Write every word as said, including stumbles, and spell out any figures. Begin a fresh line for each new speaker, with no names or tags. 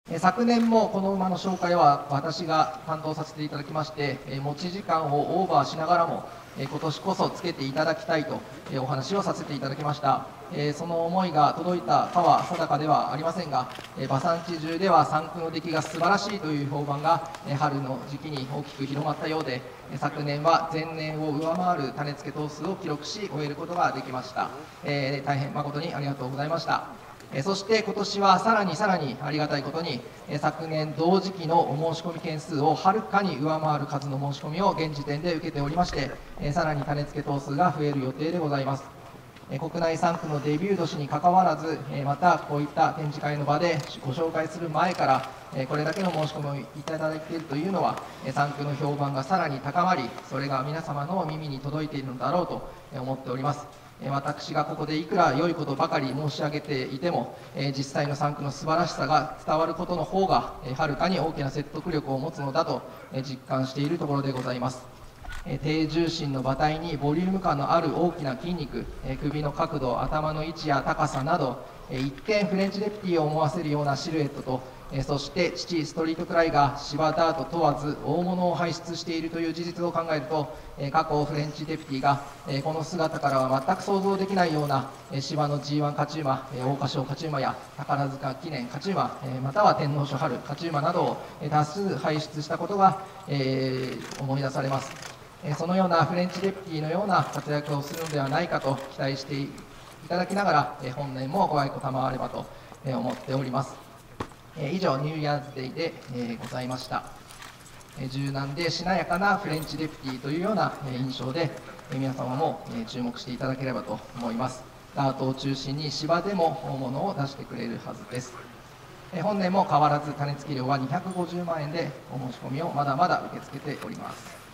昨年もこの馬の紹介は私が担当させていただきまして、持ち時間をオーバーしながらも今年こそつけていただきたいとお話をさせていただきました。その思いが届いたかは定かではありませんが、馬産地中では産区の出来が素晴らしいという評判が春の時期に大きく広まったようで、昨年は前年を上回る種付け頭数を記録し終えることができました。えー、大変誠にありがとうございました。そして今年はさらにさらにありがたいことに、昨年同時期のお申し込み件数をはるかに上回る数の申し込みを現時点で受けておりまして、さらに種付け頭数が増える予定でございます。国内産区のデビュー年にかかわらず、またこういった展示会の場でご紹介する前からこれだけの申し込みをいただいているというのは、産区の評判がさらに高まり、それが皆様の耳に届いているのだろうと思っております。私がここでいくら良いことばかり申し上げていても、実際の産区の素晴らしさが伝わることの方がはるかに大きな説得力を持つのだと実感しているところでございます。低重心の馬体にボリューム感のある大きな筋肉、首の角度、頭の位置や高さなど、一見フレンチレプティを思わせるようなシルエットと、そして父ストリートクライが芝ダート問わず大物を輩出しているという事実を考えると、過去フレンチレプティがこの姿からは全く想像できないような芝の ジーワン 勝ち馬、桜花賞勝ち馬や宝塚記念勝ち馬、または天皇賞春勝ち馬などを多数輩出したことが思い出されます。そのようなフレンチレプティのような活躍をするのではないかと期待していただきながら、本年もご愛顧賜ればと思っております。以上、ニューイヤーズデイでございました。柔軟でしなやかなフレンチレプティというような印象で、皆様も注目していただければと思います。ダートを中心に芝でも大物を出してくれるはずです。本年も変わらず種付き料はにひゃくごじゅうまんえんでお申し込みをまだまだ受け付けております。